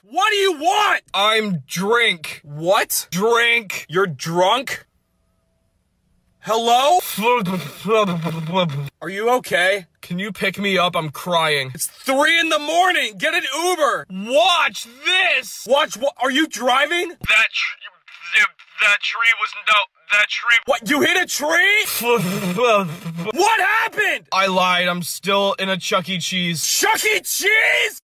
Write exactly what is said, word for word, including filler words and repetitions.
What do you want? I'm drink. What? Drink. You're drunk? Hello? Are you okay? Can you pick me up? I'm crying. It's three in the morning. Get an Uber. Watch this. Watch what? Are you driving? That tree, that tree was no, that tree. What? You hit a tree? What happened? I lied. I'm still in a Chuck E. Cheese. Chuck E. Cheese?